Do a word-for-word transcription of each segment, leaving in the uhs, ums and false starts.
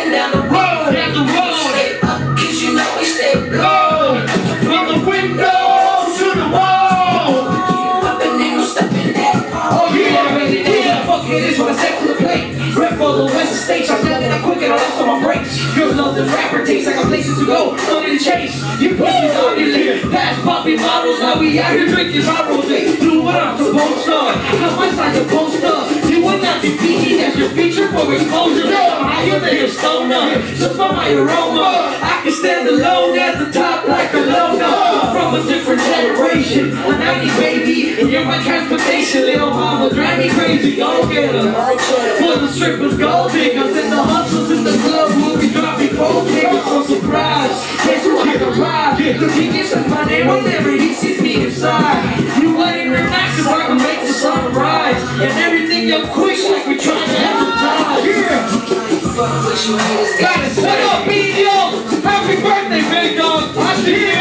coming down the road. Down the road. Stay up, cause you know we stay low. From the window to the wall. Up and ain't no stepping that. Oh yeah, yeah. Fuck it, this what I said to the plate. Red for the Western States, I'm nothing, I'm quick and I lost on my brakes. Your love the rapper takes, I got places to go, money to chase. You pussies on your lip, past poppy models, now we out here drinking my rosé. Do what I'm supposed to, how much I supposed to. You would not be beaten as your feature for exposure. I'm higher than your stoner, just by my aroma. I can stand alone at the top like a loner. I'm from a different generation, a ninety baby, and you're my transportation. Little mama, drive me crazy, go get her. For the strippers, gold diggers, and the hustlers in the club, movie dropping gold diggers for surprise. Guess who I can ride? The king says my name whenever he sees me inside. You let him relax if I can make the sun rise. And everything up quick like we trying to advertise. Yeah. Got it set up, medium. Happy birthday, big dog. I see you.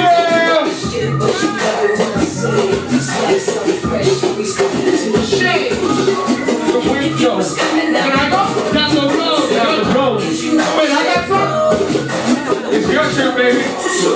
Shit. The window. Can I go? Down the road. Down the road. Wait, I got some? It's your turn, baby.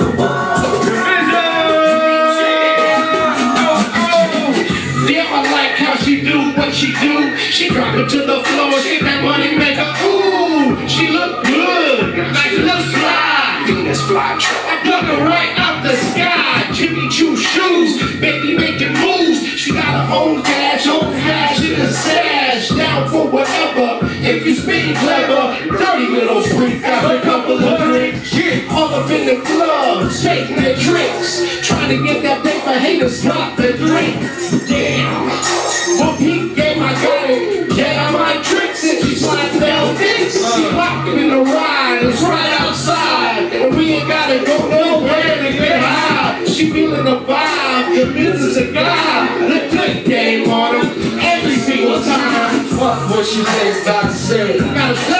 Damn, I like how she do what she do. She drop it to the floor, she that money maker. Ooh, she look good, like a little fly. Venus fly trap. I plug her right out the sky. Jimmy Choo shoes, baby making moves. She got her own cash, own cash in the stash. Down for whatever, if you speak clever. Dirty little freak, got a couple of drinks. Yeah, all up in the clubs, taking their tricks. Trying to get that paper, haters drop their drinks. Damn, well, Pete gave my girl, yeah, my tricks, and she slides down dicks. She rockin' in the ride, it's right outside, and we ain't gotta go nowhere to get high. She feeling the vibe, the business a guy, the good game on him every single time. Fuck what she says, gotta say. Gotta say.